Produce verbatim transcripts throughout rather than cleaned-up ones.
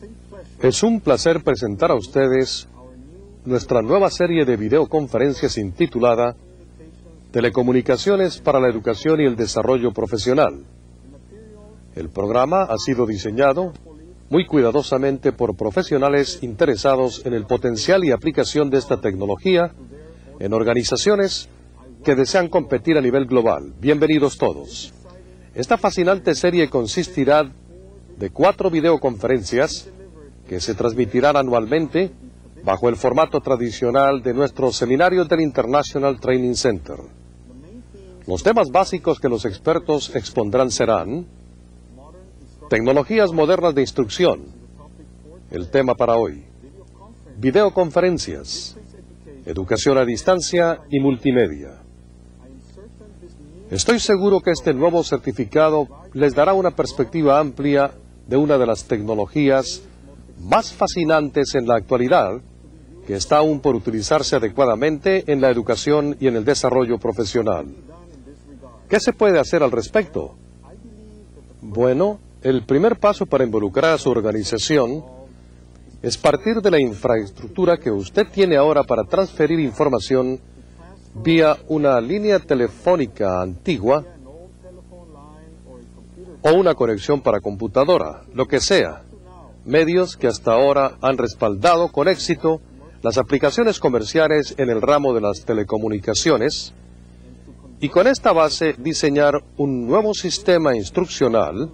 Es un placer presentar a ustedes nuestra nueva serie de videoconferencias intitulada Telecomunicaciones para la Educación y el Desarrollo Profesional. El programa ha sido diseñado muy cuidadosamente por profesionales interesados en el potencial y aplicación de esta tecnología en organizaciones que desean competir a nivel global. Bienvenidos todos. Esta fascinante serie consistirá de cuatro videoconferencias que se transmitirán anualmente bajo el formato tradicional de nuestros seminarios del International Training Center. Los temas básicos que los expertos expondrán serán tecnologías modernas de instrucción, el tema para hoy, videoconferencias, educación a distancia y multimedia. Estoy seguro que este nuevo certificado les dará una perspectiva amplia de una de las tecnologías más fascinantes en la actualidad, que está aún por utilizarse adecuadamente en la educación y en el desarrollo profesional. ¿Qué se puede hacer al respecto? Bueno, el primer paso para involucrar a su organización es partir de la infraestructura que usted tiene ahora para transferir información vía una línea telefónica antigua o una conexión para computadora, lo que sea. Medios que hasta ahora han respaldado con éxito las aplicaciones comerciales en el ramo de las telecomunicaciones, y con esta base diseñar un nuevo sistema instruccional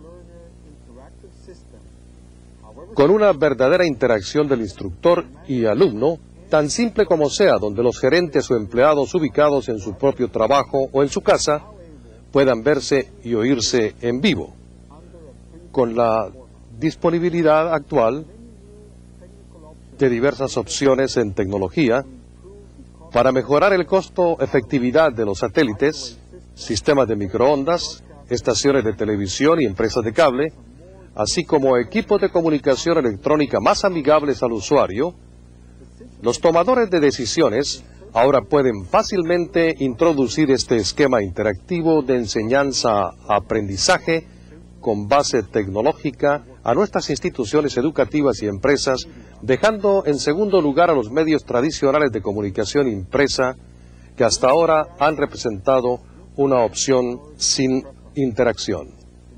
con una verdadera interacción del instructor y alumno, tan simple como sea, donde los gerentes o empleados ubicados en su propio trabajo o en su casa puedan verse y oírse en vivo. Con la disponibilidad actual de diversas opciones en tecnología para mejorar el costo-efectividad de los satélites, sistemas de microondas, estaciones de televisión y empresas de cable, así como equipos de comunicación electrónica más amigables al usuario, los tomadores de decisiones ahora pueden fácilmente introducir este esquema interactivo de enseñanza-aprendizaje con base tecnológica a nuestras instituciones educativas y empresas, dejando en segundo lugar a los medios tradicionales de comunicación impresa que hasta ahora han representado una opción sin interacción.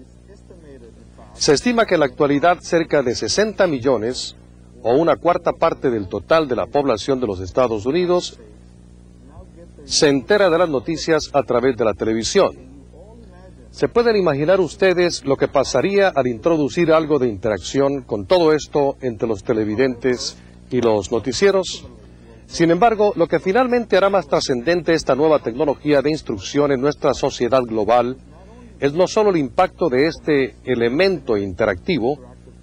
Se estima que en la actualidad cerca de sesenta millones o una cuarta parte del total de la población de los Estados Unidos se entera de las noticias a través de la televisión. ¿Se pueden imaginar ustedes lo que pasaría al introducir algo de interacción con todo esto entre los televidentes y los noticieros? Sin embargo, lo que finalmente hará más trascendente esta nueva tecnología de instrucción en nuestra sociedad global es no solo el impacto de este elemento interactivo,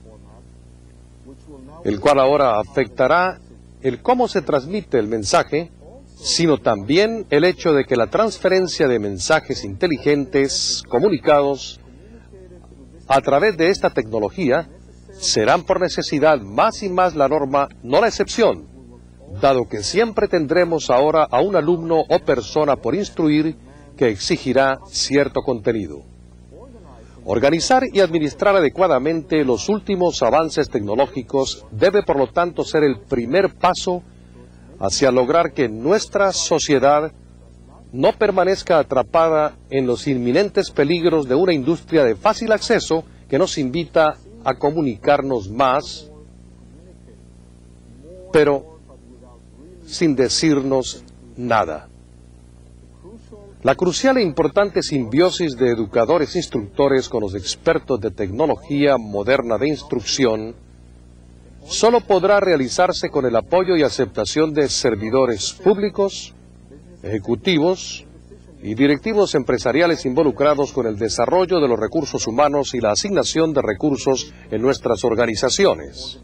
el cual ahora afectará el cómo se transmite el mensaje, sino también el hecho de que la transferencia de mensajes inteligentes comunicados a través de esta tecnología serán por necesidad más y más la norma, no la excepción, dado que siempre tendremos ahora a un alumno o persona por instruir que exigirá cierto contenido. Organizar y administrar adecuadamente los últimos avances tecnológicos debe por lo tanto ser el primer paso hacia lograr que nuestra sociedad no permanezca atrapada en los inminentes peligros de una industria de fácil acceso que nos invita a comunicarnos más, pero sin decirnos nada. La crucial e importante simbiosis de educadores-instructores con los expertos de tecnología moderna de instrucción solo podrá realizarse con el apoyo y aceptación de servidores públicos, ejecutivos y directivos empresariales involucrados con el desarrollo de los recursos humanos y la asignación de recursos en nuestras organizaciones.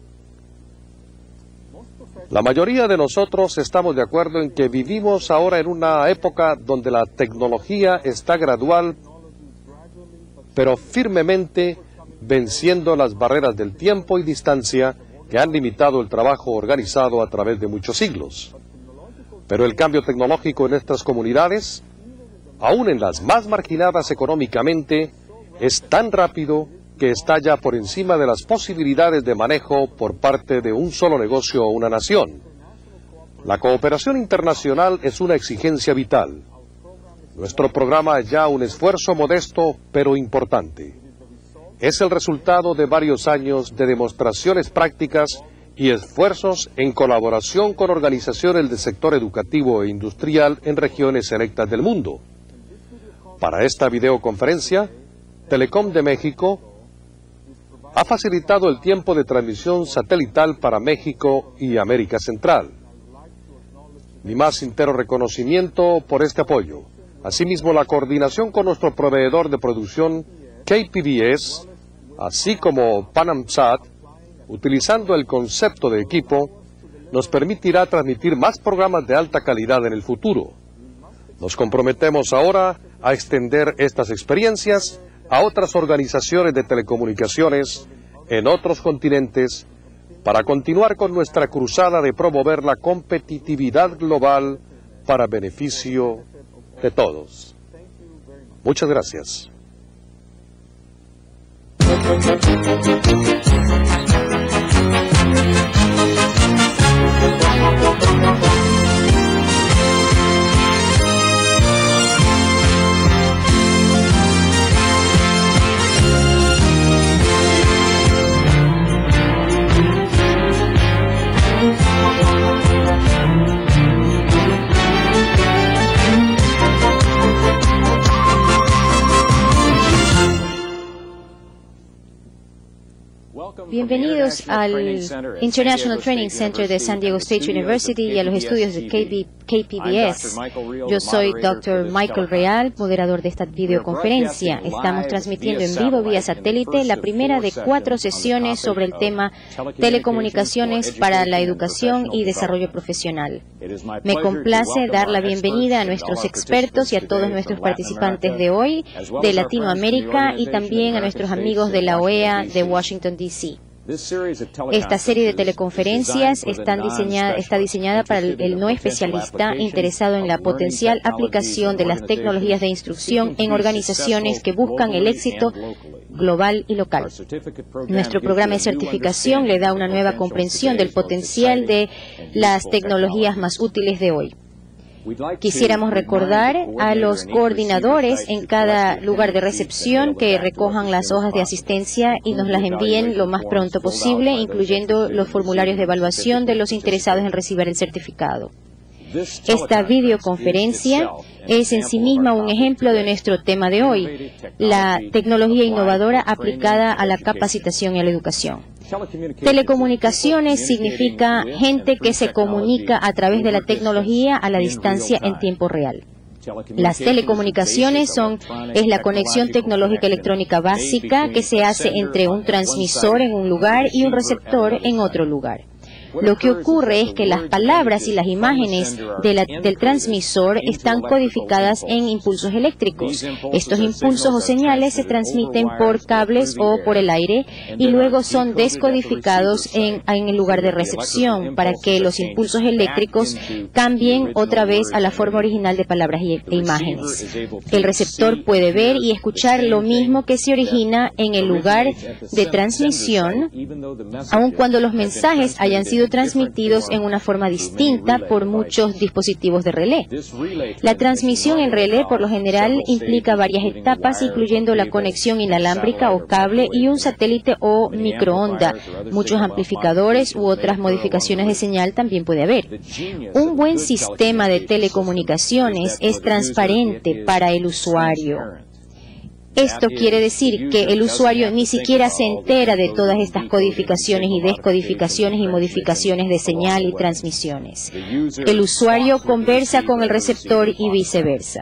La mayoría de nosotros estamos de acuerdo en que vivimos ahora en una época donde la tecnología está gradual, pero firmemente venciendo las barreras del tiempo y distancia que han limitado el trabajo organizado a través de muchos siglos. Pero el cambio tecnológico en nuestras comunidades, aún en las más marginadas económicamente, es tan rápido que está ya por encima de las posibilidades de manejo por parte de un solo negocio o una nación. La cooperación internacional es una exigencia vital. Nuestro programa es ya un esfuerzo modesto pero importante. Es el resultado de varios años de demostraciones prácticas y esfuerzos en colaboración con organizaciones del sector educativo e industrial en regiones selectas del mundo. Para esta videoconferencia, Telecom de México ha facilitado el tiempo de transmisión satelital para México y América Central. Mi más sincero reconocimiento por este apoyo. Asimismo, la coordinación con nuestro proveedor de producción, K P B S, así como PanamSat, utilizando el concepto de equipo, nos permitirá transmitir más programas de alta calidad en el futuro. Nos comprometemos ahora a extender estas experiencias a otras organizaciones de telecomunicaciones en otros continentes para continuar con nuestra cruzada de promover la competitividad global para beneficio de todos. Muchas gracias. Bienvenidos al International Training Center de San Diego State University y a los estudios de K P B S. Yo soy doctor Michael Real, moderador de esta videoconferencia. Estamos transmitiendo en vivo vía satélite la primera de cuatro sesiones sobre el tema telecomunicaciones para la educación y desarrollo profesional. Me complace dar la bienvenida a nuestros expertos y a todos nuestros participantes de hoy de Latinoamérica y también a nuestros amigos de la O E A de Washington, D C Esta serie de teleconferencias están diseñada, está diseñada para el, el no especialista interesado en la potencial aplicación de las tecnologías de instrucción en organizaciones que buscan el éxito global y local. Nuestro programa de certificación le da una nueva comprensión del potencial de las tecnologías más útiles de hoy. Quisiéramos recordar a los coordinadores en cada lugar de recepción que recojan las hojas de asistencia y nos las envíen lo más pronto posible, incluyendo los formularios de evaluación de los interesados en recibir el certificado. Esta videoconferencia es en sí misma un ejemplo de nuestro tema de hoy, la tecnología innovadora aplicada a la capacitación y a la educación. Telecomunicaciones significa gente que se comunica a través de la tecnología a la distancia en tiempo real. Las telecomunicaciones son, es la conexión tecnológica electrónica básica que se hace entre un transmisor en un lugar y un receptor en otro lugar. Lo que ocurre es que las palabras y las imágenes de la, del transmisor están codificadas en impulsos eléctricos. Estos impulsos o señales se transmiten por cables o por el aire y luego son descodificados en, en el lugar de recepción para que los impulsos eléctricos cambien otra vez a la forma original de palabras y, e imágenes. El receptor puede ver y escuchar lo mismo que se origina en el lugar de transmisión, aun cuando los mensajes hayan sido transmitidos en una forma distinta por muchos dispositivos de relé. La transmisión en relé por lo general implica varias etapas, incluyendo la conexión inalámbrica o cable y un satélite o microonda. Muchos amplificadores u otras modificaciones de señal también puede haber. Un buen sistema de telecomunicaciones es transparente para el usuario. Esto quiere decir que el usuario ni siquiera se entera de todas estas codificaciones y descodificaciones y modificaciones de señal y transmisiones. El usuario conversa con el receptor y viceversa.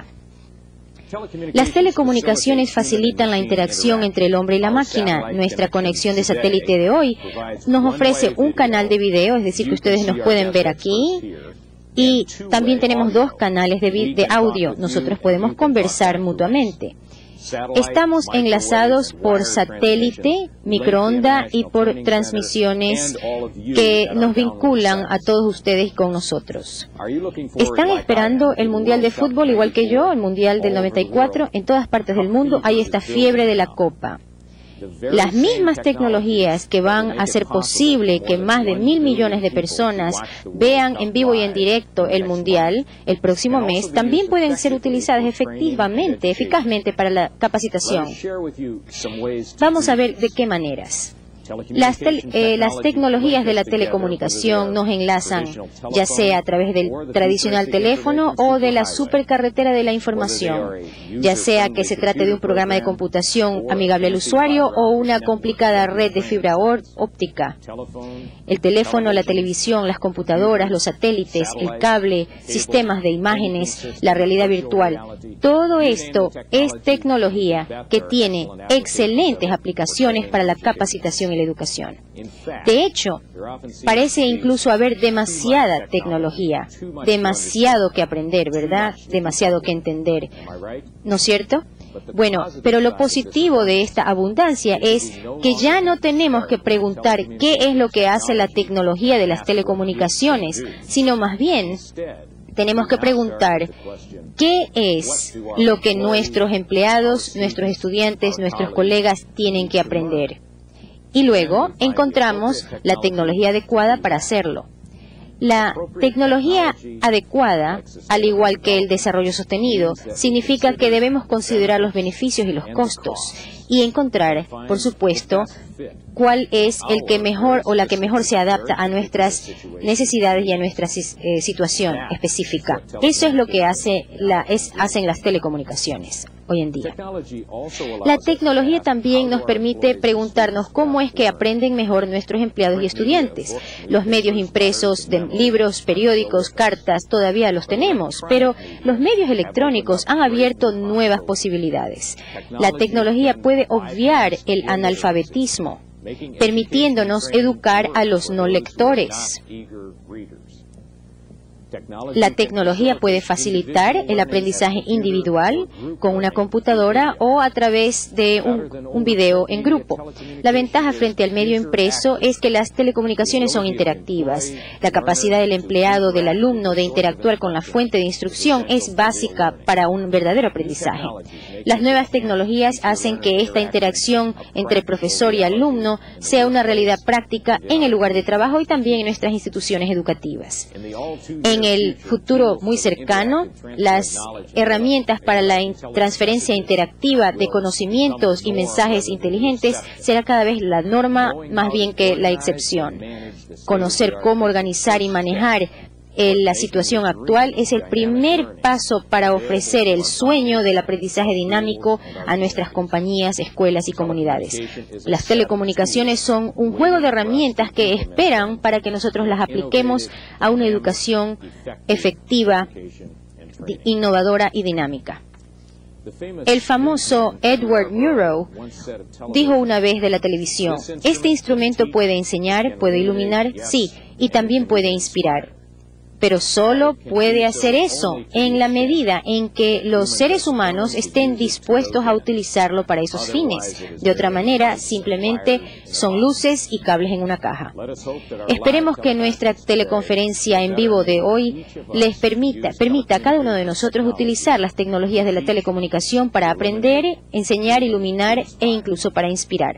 Las telecomunicaciones facilitan la interacción entre el hombre y la máquina. Nuestra conexión de satélite de hoy nos ofrece un canal de video, es decir, que ustedes nos pueden ver aquí, y también tenemos dos canales de, de audio. Nosotros podemos conversar mutuamente. Estamos enlazados por satélite, microonda y por transmisiones que nos vinculan a todos ustedes con nosotros. ¿Están esperando el Mundial de Fútbol igual que yo, el Mundial del noventa y cuatro? En todas partes del mundo hay esta fiebre de la Copa. Las mismas tecnologías que van a hacer posible que más de mil millones de personas vean en vivo y en directo el Mundial el próximo mes, también pueden ser utilizadas efectivamente, eficazmente para la capacitación. Vamos a ver de qué maneras. Las, eh, las tecnologías de la telecomunicación nos enlazan, ya sea a través del tradicional teléfono o de la supercarretera de la información, ya sea que se trate de un programa de computación amigable al usuario o una complicada red de fibra óptica. El teléfono, la televisión, las computadoras, los satélites, el cable, sistemas de imágenes, la realidad virtual. Todo esto es tecnología que tiene excelentes aplicaciones para la capacitación y la educación. De hecho, parece incluso haber demasiada tecnología, demasiado que aprender, ¿verdad? Demasiado que entender, ¿no es cierto? Bueno, pero lo positivo de esta abundancia es que ya no tenemos que preguntar qué es lo que hace la tecnología de las telecomunicaciones, sino más bien tenemos que preguntar qué es lo que nuestros empleados, nuestros estudiantes, nuestros colegas tienen que aprender. Y luego encontramos la tecnología adecuada para hacerlo. La tecnología adecuada, al igual que el desarrollo sostenido, significa que debemos considerar los beneficios y los costos y encontrar, por supuesto, cuál es el que mejor o la que mejor se adapta a nuestras necesidades y a nuestra eh, situación específica. Eso es lo que hace la, es, hacen las telecomunicaciones hoy en día. La tecnología también nos permite preguntarnos cómo es que aprenden mejor nuestros empleados y estudiantes. Los medios impresos de libros, periódicos, cartas, todavía los tenemos, pero los medios electrónicos han abierto nuevas posibilidades. La tecnología puede obviar el analfabetismo, permitiéndonos educar a los no lectores. La tecnología puede facilitar el aprendizaje individual con una computadora o a través de un, un video en grupo. La ventaja frente al medio impreso es que las telecomunicaciones son interactivas. La capacidad del empleado, del alumno, de interactuar con la fuente de instrucción es básica para un verdadero aprendizaje. Las nuevas tecnologías hacen que esta interacción entre profesor y alumno sea una realidad práctica en el lugar de trabajo y también en nuestras instituciones educativas. En el futuro muy cercano, las herramientas para la in- transferencia interactiva de conocimientos y mensajes inteligentes será cada vez la norma más bien que la excepción. Conocer cómo organizar y manejar eh, la situación actual es el primer paso para ofrecer el sueño del aprendizaje dinámico a nuestras compañías, escuelas y comunidades. Las telecomunicaciones son un juego de herramientas que esperan para que nosotros las apliquemos a una educación efectiva, innovadora y dinámica. El famoso Edward Murrow dijo una vez de la televisión: este instrumento puede enseñar, puede iluminar, sí, y también puede inspirar. Pero solo puede hacer eso en la medida en que los seres humanos estén dispuestos a utilizarlo para esos fines. De otra manera, simplemente son luces y cables en una caja. Esperemos que nuestra teleconferencia en vivo de hoy les permita, permita a cada uno de nosotros utilizar las tecnologías de la telecomunicación para aprender, enseñar, iluminar e incluso para inspirar.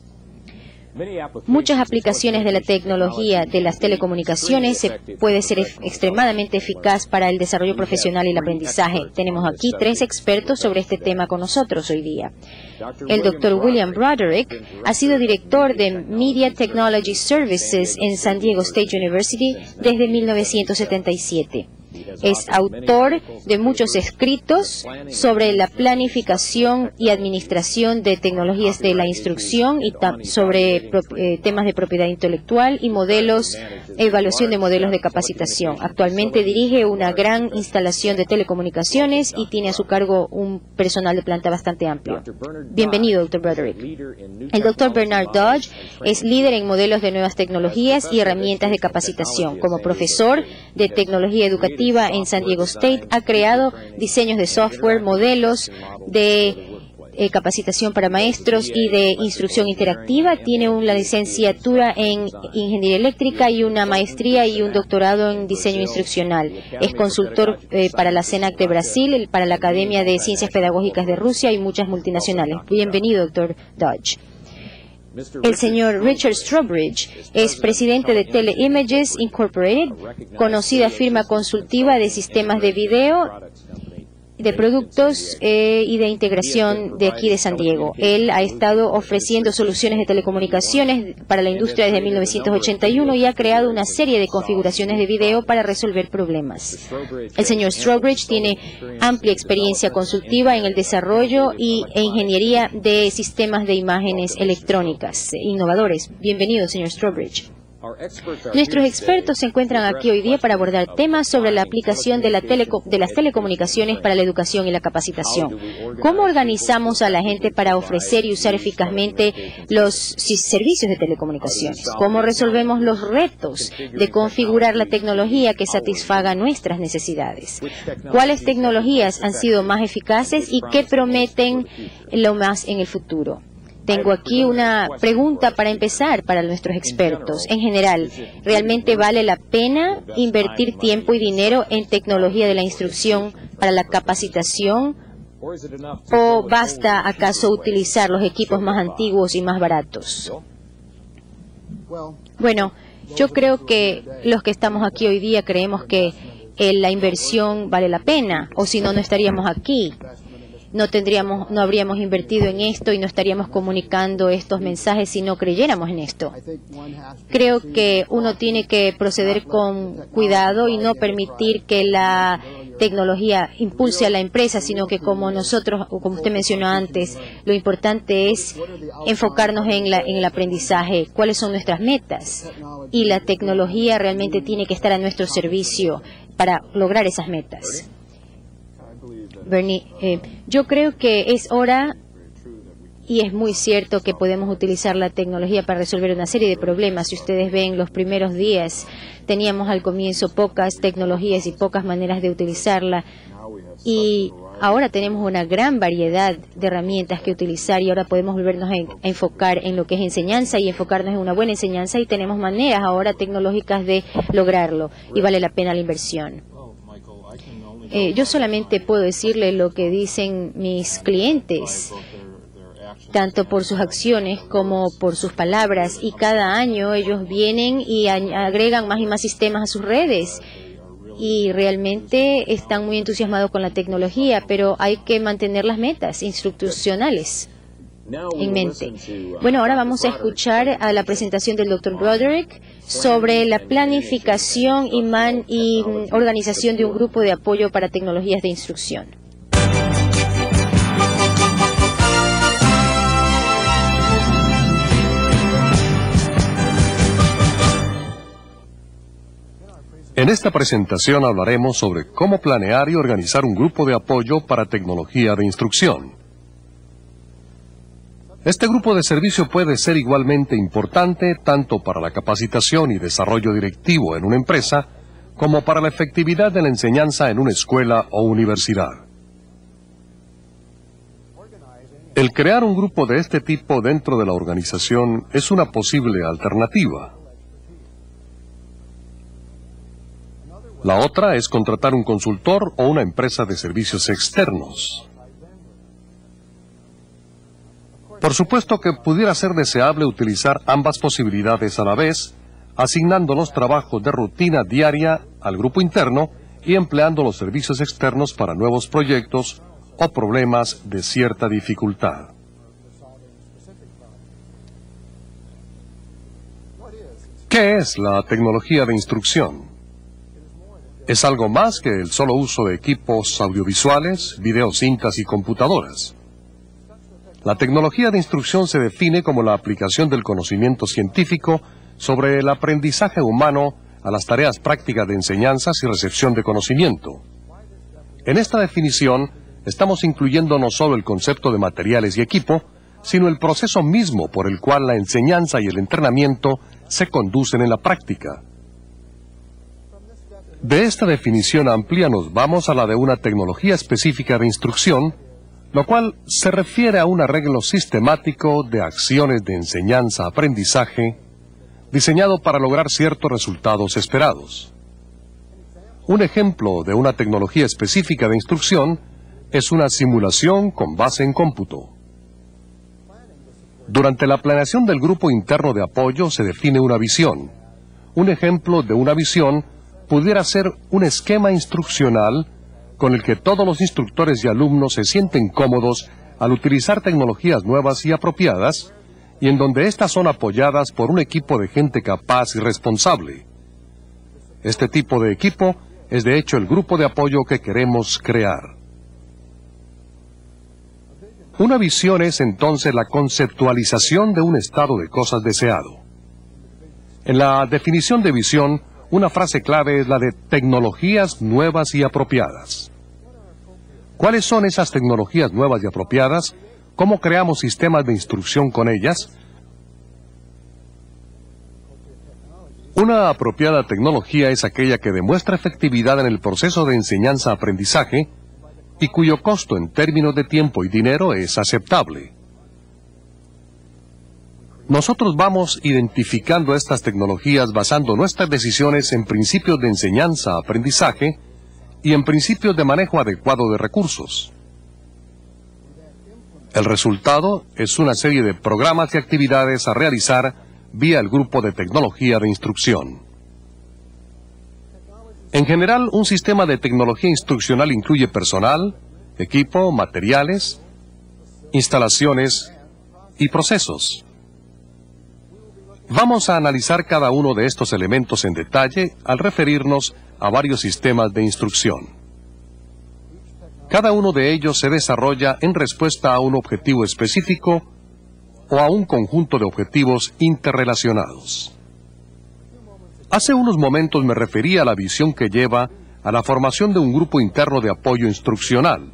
Muchas aplicaciones de la tecnología de las telecomunicaciones se puede ser extremadamente eficaz para el desarrollo profesional y el aprendizaje. Tenemos aquí tres expertos sobre este tema con nosotros hoy día. El doctor William Broderick ha sido director de Media Technology Services en San Diego State University desde mil novecientos setenta y siete. Es autor de muchos escritos sobre la planificación y administración de tecnologías de la instrucción y sobre eh, temas de propiedad intelectual y modelos, evaluación de modelos de capacitación. Actualmente dirige una gran instalación de telecomunicaciones y tiene a su cargo un personal de planta bastante amplio. Bienvenido, doctor Broderick. El doctor Bernard Dodge es líder en modelos de nuevas tecnologías y herramientas de capacitación. Como profesor de tecnología educativa en San Diego State, ha creado diseños de software, modelos de eh, capacitación para maestros y de instrucción interactiva. Tiene una licenciatura en ingeniería eléctrica y una maestría y un doctorado en diseño instruccional. Es consultor eh, para la CENAC de Brasil, para la Academia de Ciencias Pedagógicas de Rusia y muchas multinacionales. Bienvenido, doctor Dodge. El señor Richard Strawbridge es presidente de Teleimages Incorporated, conocida firma consultiva de sistemas de video, de productos eh, y de integración de aquí de San Diego. Él ha estado ofreciendo soluciones de telecomunicaciones para la industria desde mil novecientos ochenta y uno y ha creado una serie de configuraciones de video para resolver problemas. El señor Strawbridge tiene amplia experiencia consultiva en el desarrollo y, e ingeniería de sistemas de imágenes electrónicas innovadores. Bienvenido, señor Strawbridge. Nuestros expertos se encuentran aquí hoy día para abordar temas sobre la aplicación de, la teleco de las telecomunicaciones para la educación y la capacitación. ¿Cómo organizamos a la gente para ofrecer y usar eficazmente los servicios de telecomunicaciones? ¿Cómo resolvemos los retos de configurar la tecnología que satisfaga nuestras necesidades? ¿Cuáles tecnologías han sido más eficaces y qué prometen lo más en el futuro? Tengo aquí una pregunta para empezar para nuestros expertos. En general, ¿realmente vale la pena invertir tiempo y dinero en tecnología de la instrucción para la capacitación? ¿O basta acaso utilizar los equipos más antiguos y más baratos? Bueno, yo creo que los que estamos aquí hoy día creemos que eh, la inversión vale la pena, o si no, no estaríamos aquí. No tendríamos, no habríamos invertido en esto y no estaríamos comunicando estos mensajes si no creyéramos en esto. Creo que uno tiene que proceder con cuidado y no permitir que la tecnología impulse a la empresa, sino que como nosotros, o como usted mencionó antes, lo importante es enfocarnos en, la, en el aprendizaje, cuáles son nuestras metas. Y la tecnología realmente tiene que estar a nuestro servicio para lograr esas metas. Bernie, eh, yo creo que es hora, y es muy cierto que podemos utilizar la tecnología para resolver una serie de problemas. Si ustedes ven, los primeros días teníamos al comienzo pocas tecnologías y pocas maneras de utilizarla, y ahora tenemos una gran variedad de herramientas que utilizar, y ahora podemos volvernos a, a enfocar en lo que es enseñanza y enfocarnos en una buena enseñanza, y tenemos maneras ahora tecnológicas de lograrlo, y vale la pena la inversión. Eh, yo solamente puedo decirle lo que dicen mis clientes, tanto por sus acciones como por sus palabras, y cada año ellos vienen y agregan más y más sistemas a sus redes, y realmente están muy entusiasmados con la tecnología, pero hay que mantener las metas institucionales en mente. Bueno, ahora vamos a escuchar a la presentación del doctor Broderick sobre la planificación y, man y organización de un grupo de apoyo para tecnologías de instrucción. En esta presentación hablaremos sobre cómo planear y organizar un grupo de apoyo para tecnología de instrucción. Este grupo de servicio puede ser igualmente importante tanto para la capacitación y desarrollo directivo en una empresa como para la efectividad de la enseñanza en una escuela o universidad. El crear un grupo de este tipo dentro de la organización es una posible alternativa. La otra es contratar un consultor o una empresa de servicios externos. Por supuesto que pudiera ser deseable utilizar ambas posibilidades a la vez, asignando los trabajos de rutina diaria al grupo interno y empleando los servicios externos para nuevos proyectos o problemas de cierta dificultad. ¿Qué es la tecnología de instrucción? Es algo más que el solo uso de equipos audiovisuales, videocintas y computadoras. La tecnología de instrucción se define como la aplicación del conocimiento científico sobre el aprendizaje humano a las tareas prácticas de enseñanzas y recepción de conocimiento. En esta definición, estamos incluyendo no solo el concepto de materiales y equipo, sino el proceso mismo por el cual la enseñanza y el entrenamiento se conducen en la práctica. De esta definición amplia nos vamos a la de una tecnología específica de instrucción, lo cual se refiere a un arreglo sistemático de acciones de enseñanza-aprendizaje diseñado para lograr ciertos resultados esperados. Un ejemplo de una tecnología específica de instrucción es una simulación con base en cómputo. Durante la planeación del grupo interno de apoyo se define una visión. Un ejemplo de una visión pudiera ser un esquema instruccional con el que todos los instructores y alumnos se sienten cómodos al utilizar tecnologías nuevas y apropiadas, y en donde éstas son apoyadas por un equipo de gente capaz y responsable. Este tipo de equipo es de hecho el grupo de apoyo que queremos crear. Una visión es entonces la conceptualización de un estado de cosas deseado. En la definición de visión, una frase clave es la de tecnologías nuevas y apropiadas. ¿Cuáles son esas tecnologías nuevas y apropiadas? ¿Cómo creamos sistemas de instrucción con ellas? Una apropiada tecnología es aquella que demuestra efectividad en el proceso de enseñanza-aprendizaje y cuyo costo en términos de tiempo y dinero es aceptable. Nosotros vamos identificando estas tecnologías basando nuestras decisiones en principios de enseñanza-aprendizaje y en principios de manejo adecuado de recursos. El resultado es una serie de programas y actividades a realizar vía el grupo de tecnología de instrucción. En general, un sistema de tecnología instruccional incluye personal, equipo, materiales, instalaciones y procesos. Vamos a analizar cada uno de estos elementos en detalle al referirnos a varios sistemas de instrucción. Cada uno de ellos se desarrolla en respuesta a un objetivo específico o a un conjunto de objetivos interrelacionados. Hace unos momentos me referí a la visión que lleva a la formación de un grupo interno de apoyo instruccional.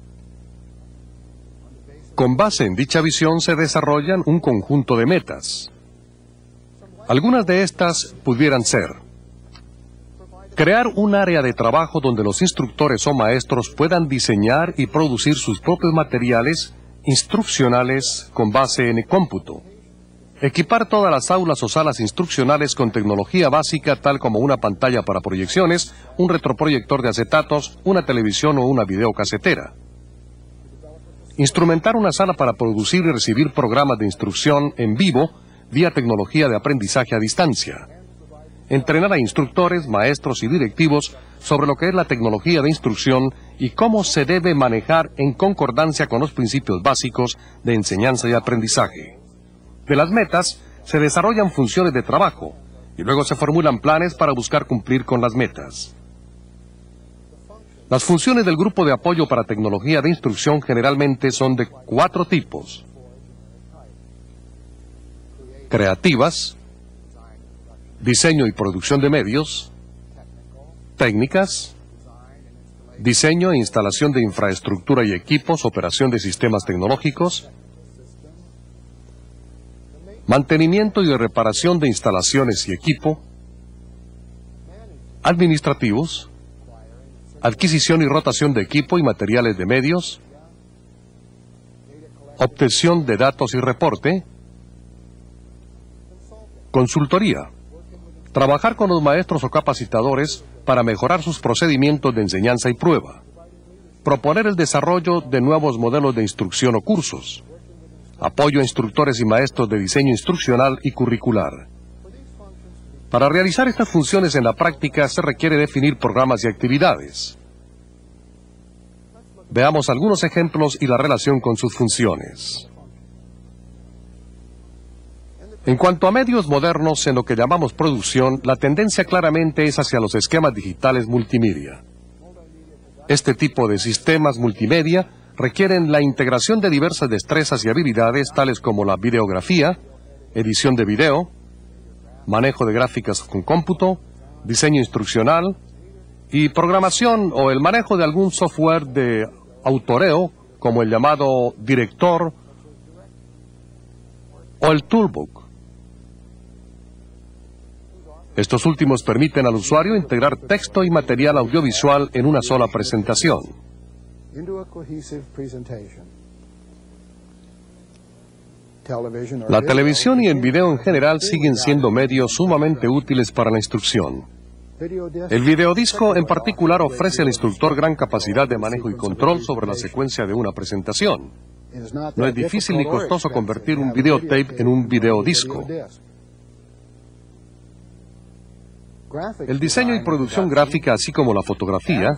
Con base en dicha visión se desarrollan un conjunto de metas. Algunas de estas pudieran ser: crear un área de trabajo donde los instructores o maestros puedan diseñar y producir sus propios materiales instruccionales con base en el cómputo. Equipar todas las aulas o salas instruccionales con tecnología básica tal como una pantalla para proyecciones, un retroproyector de acetatos, una televisión o una videocasetera. Instrumentar una sala para producir y recibir programas de instrucción en vivo vía tecnología de aprendizaje a distancia. Entrenar a instructores, maestros y directivos sobre lo que es la tecnología de instrucción y cómo se debe manejar en concordancia con los principios básicos de enseñanza y aprendizaje. De las metas se desarrollan funciones de trabajo y luego se formulan planes para buscar cumplir con las metas. Las funciones del grupo de apoyo para tecnología de instrucción generalmente son de cuatro tipos: creativas, diseño y producción de medios, técnicas, diseño e instalación de infraestructura y equipos, operación de sistemas tecnológicos, mantenimiento y reparación de instalaciones y equipo, administrativos, adquisición y rotación de equipo y materiales de medios, obtención de datos y reporte, consultoría. Trabajar con los maestros o capacitadores para mejorar sus procedimientos de enseñanza y prueba. Proponer el desarrollo de nuevos modelos de instrucción o cursos. Apoyo a instructores y maestros de diseño instruccional y curricular. Para realizar estas funciones en la práctica se requiere definir programas y actividades. Veamos algunos ejemplos y la relación con sus funciones. En cuanto a medios modernos, en lo que llamamos producción, la tendencia claramente es hacia los esquemas digitales multimedia. Este tipo de sistemas multimedia requieren la integración de diversas destrezas y habilidades tales como la videografía, edición de video, manejo de gráficas con cómputo, diseño instruccional y programación o el manejo de algún software de autoreo como el llamado director o el toolbook. Estos últimos permiten al usuario integrar texto y material audiovisual en una sola presentación. La televisión y el video en general siguen siendo medios sumamente útiles para la instrucción. El videodisco en particular ofrece al instructor gran capacidad de manejo y control sobre la secuencia de una presentación. No es difícil ni costoso convertir un videotape en un videodisco. El diseño y producción gráfica, así como la fotografía,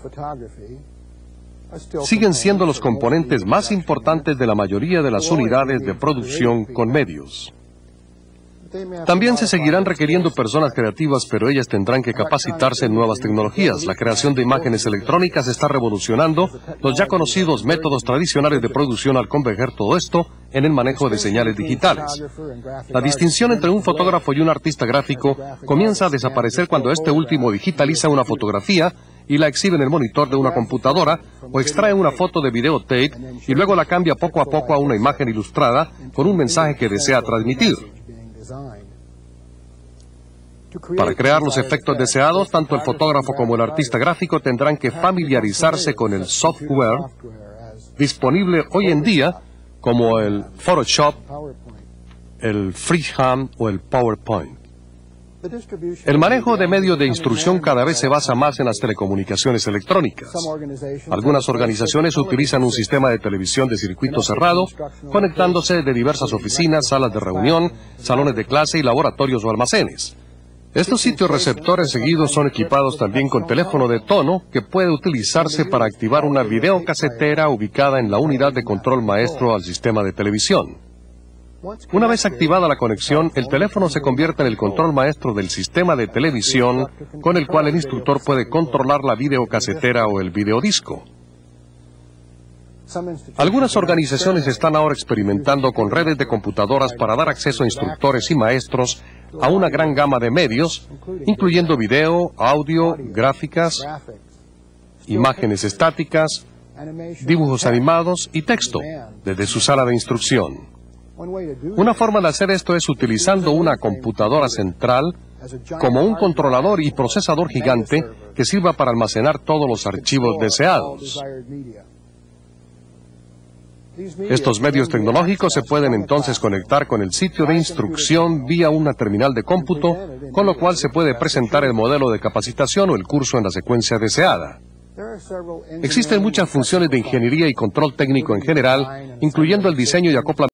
siguen siendo los componentes más importantes de la mayoría de las unidades de producción con medios. También se seguirán requiriendo personas creativas, pero ellas tendrán que capacitarse en nuevas tecnologías. La creación de imágenes electrónicas está revolucionando los ya conocidos métodos tradicionales de producción al converger todo esto en el manejo de señales digitales. La distinción entre un fotógrafo y un artista gráfico comienza a desaparecer cuando este último digitaliza una fotografía y la exhibe en el monitor de una computadora o extrae una foto de videotape y luego la cambia poco a poco a una imagen ilustrada con un mensaje que desea transmitir. Para crear los efectos deseados, tanto el fotógrafo como el artista gráfico tendrán que familiarizarse con el software disponible hoy en día, como el Photoshop, el Freehand o el PowerPoint. El manejo de medios de instrucción cada vez se basa más en las telecomunicaciones electrónicas. Algunas organizaciones utilizan un sistema de televisión de circuito cerrado, conectándose de diversas oficinas, salas de reunión, salones de clase y laboratorios o almacenes. Estos sitios receptores seguidos son equipados también con teléfono de tono que puede utilizarse para activar una videocasetera ubicada en la unidad de control maestro al sistema de televisión. Una vez activada la conexión, el teléfono se convierte en el control maestro del sistema de televisión con el cual el instructor puede controlar la videocasetera o el videodisco. Algunas organizaciones están ahora experimentando con redes de computadoras para dar acceso a instructores y maestros a una gran gama de medios, incluyendo video, audio, gráficas, imágenes estáticas, dibujos animados y texto, desde su sala de instrucción. Una forma de hacer esto es utilizando una computadora central como un controlador y procesador gigante que sirva para almacenar todos los archivos deseados. Estos medios tecnológicos se pueden entonces conectar con el sitio de instrucción vía una terminal de cómputo, con lo cual se puede presentar el modelo de capacitación o el curso en la secuencia deseada. Existen muchas funciones de ingeniería y control técnico en general, incluyendo el diseño y acoplamiento